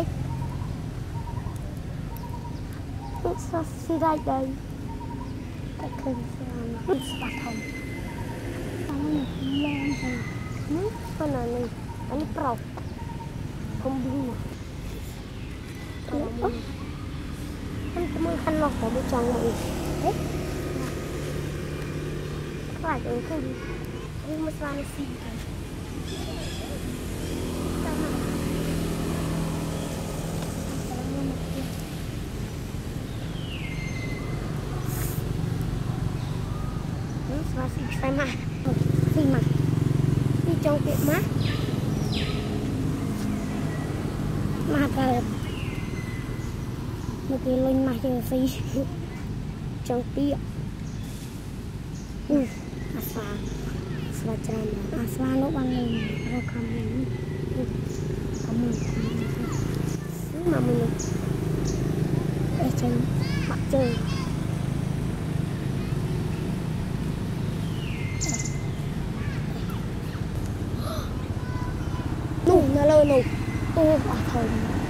đấy sao xí đây đây cái khơi nó sạt hồng xong nó lên rồi nước con này anh prop không biết mà anh mới khăn lọc của bên trong mọi đấy phải đến cái gì nhưng mà sao nó xì và xịt sai mà xì mà đi trong tiệm mát mà cả một cái lông mà chơi xì trong tiệm asal lo bangun kamu mami chân mặt trời nụ nó lơ nụ ô bà thôi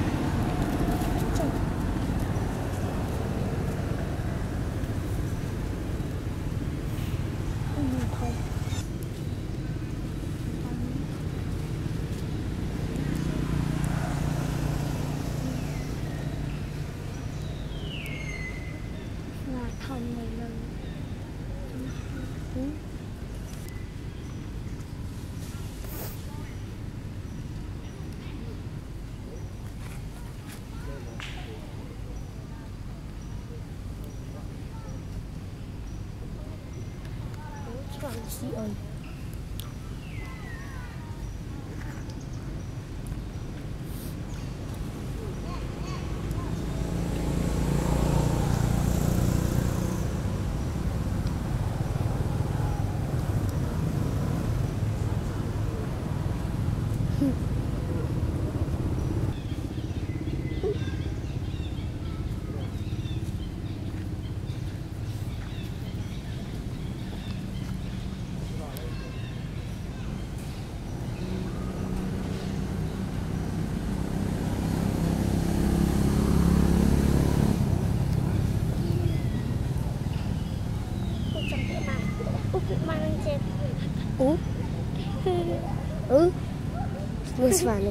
thông này lần chọn gì ơi Wysłany.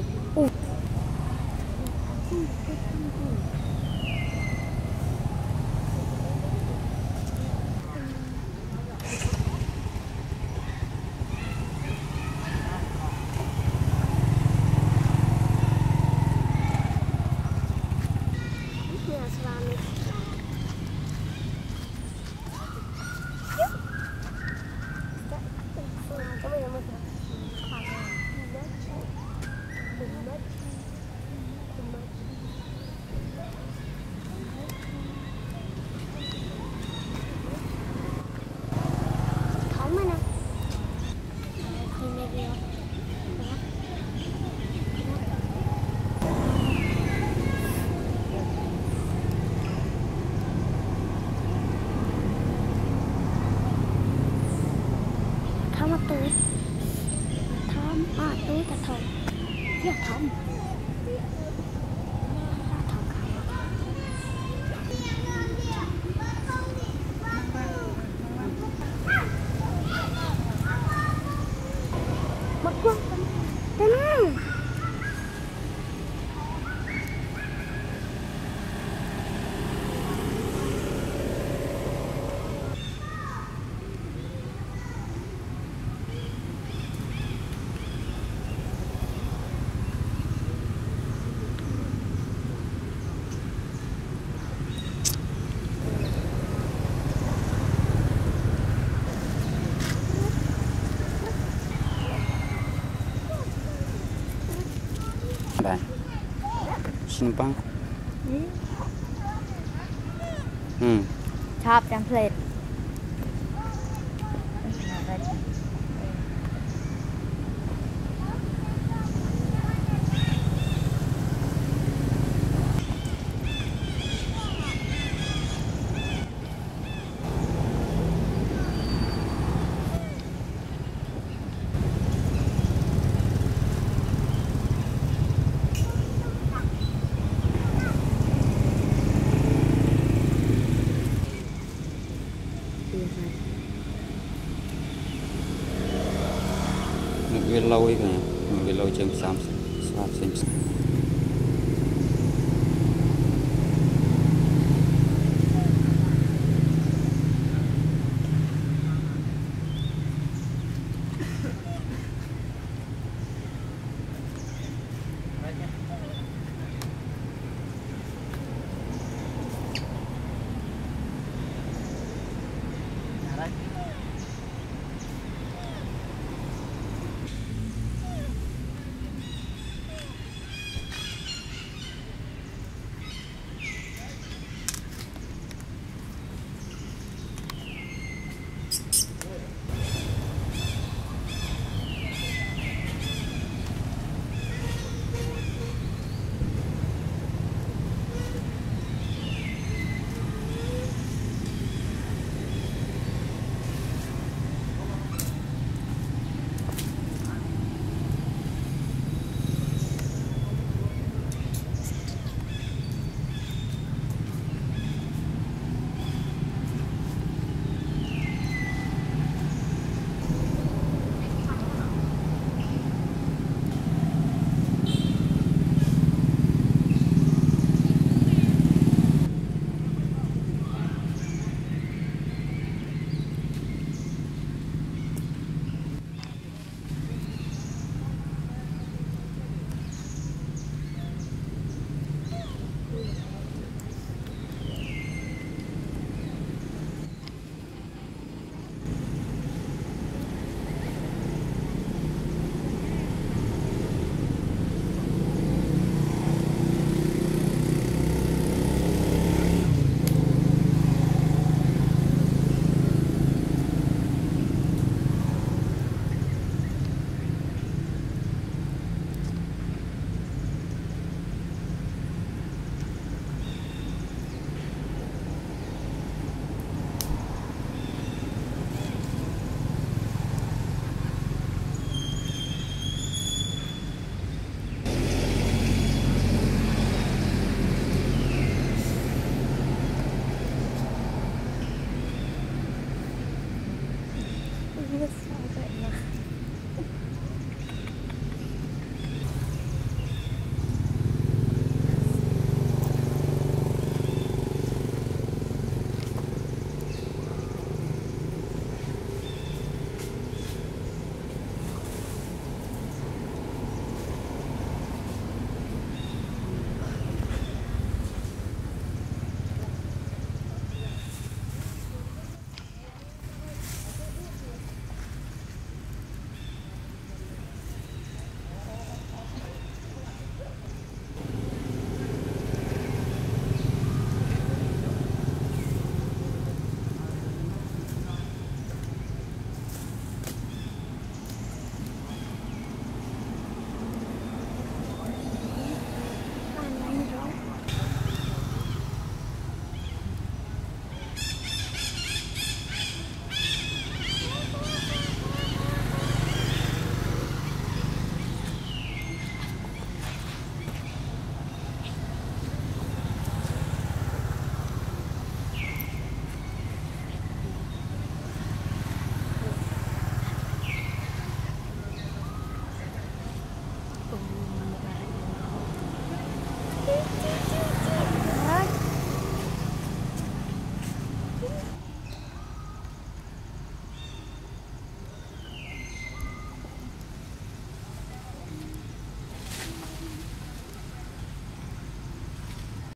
Túi cả thầu rất thơm mất quá thế nào đây xin băng chop and plate ấy kìa, 1 kg chừng 30 sạp xem